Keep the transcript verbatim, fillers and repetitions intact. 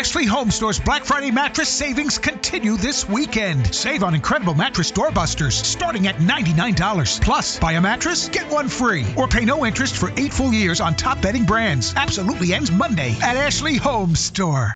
Ashley Home Store's Black Friday mattress savings continue this weekend. Save on incredible mattress doorbusters starting at ninety-nine dollars. Plus, buy a mattress, get one free. Or pay no interest for eight full years on top bedding brands. Absolutely ends Monday at Ashley Home Store.